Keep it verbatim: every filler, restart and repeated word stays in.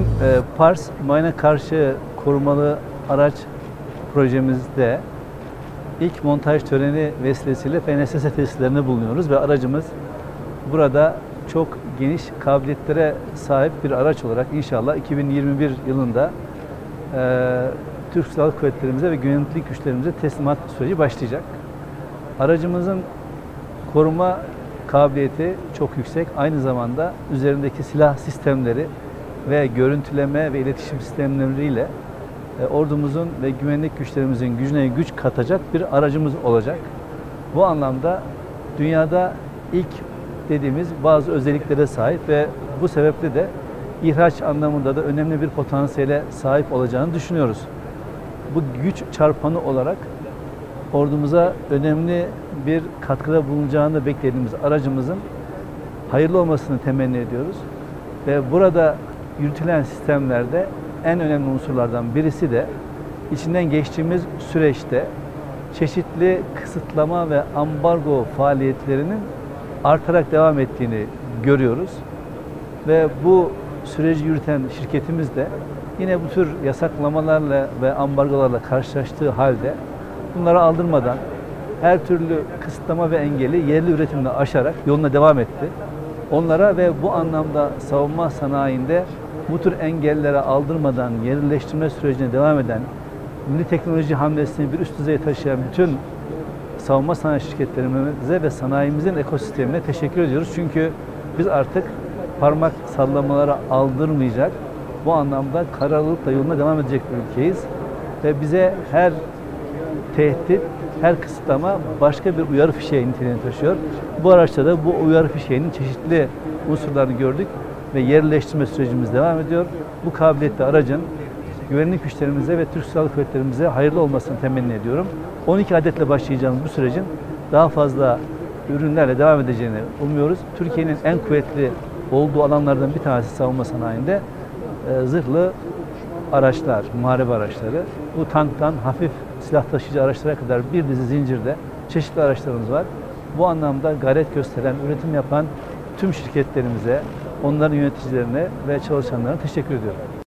Bizim e, Pars mayına karşı korumalı araç projemizde ilk montaj töreni vesilesiyle F N S S testlerinde bulunuyoruz ve aracımız burada çok geniş kabiliyetlere sahip bir araç olarak inşallah iki bin yirmi bir yılında e, Türk Silahlı Kuvvetlerimize ve güvenlik güçlerimize teslimat süreci başlayacak. Aracımızın koruma kabiliyeti çok yüksek. Aynı zamanda üzerindeki silah sistemleri ve görüntüleme ve iletişim sistemleriyle e, ordumuzun ve güvenlik güçlerimizin gücüne güç katacak bir aracımız olacak. Bu anlamda dünyada ilk dediğimiz bazı özelliklere sahip ve bu sebeple de ihraç anlamında da önemli bir potansiyele sahip olacağını düşünüyoruz. Bu güç çarpanı olarak ordumuza önemli bir katkıda bulunacağını beklediğimiz aracımızın hayırlı olmasını temenni ediyoruz. Ve burada yürütülen sistemlerde en önemli unsurlardan birisi de içinden geçtiğimiz süreçte çeşitli kısıtlama ve ambargo faaliyetlerinin artarak devam ettiğini görüyoruz. Ve bu süreci yürüten şirketimiz de yine bu tür yasaklamalarla ve ambargolarla karşılaştığı halde bunları aldırmadan her türlü kısıtlama ve engeli yerli üretimle aşarak yoluna devam etti. Onlara ve bu anlamda savunma sanayinde bu tür engellere aldırmadan yerleştirme sürecine devam eden, milli teknoloji hamlesini bir üst düzeye taşıyan bütün savunma sanayi şirketlerimize ve sanayimizin ekosistemine teşekkür ediyoruz. Çünkü biz artık parmak sallamalara aldırmayacak, bu anlamda kararlılıkla yoluna devam edecek bir ülkeyiz. Ve bize her tehdit, her kısıtlama başka bir uyarı fişeği niteliğini taşıyor. Bu araçta da bu uyarı fişeğinin çeşitli unsurlarını gördük ve yerleştirme sürecimiz devam ediyor. Bu kabiliyetli aracın güvenlik güçlerimize ve Türk Silahlı Kuvvetlerimize hayırlı olmasını temenni ediyorum. on iki adetle başlayacağımız bu sürecin daha fazla ürünlerle devam edeceğini umuyoruz. Türkiye'nin en kuvvetli olduğu alanlardan bir tanesi savunma sanayinde e, zırhlı araçlar, muharebe araçları. Bu tanktan hafif silah taşıyıcı araçlara kadar bir dizi zincirde çeşitli araçlarımız var. Bu anlamda gayret gösteren, üretim yapan tüm şirketlerimize, onların yöneticilerine ve çalışanlarına teşekkür ediyorum.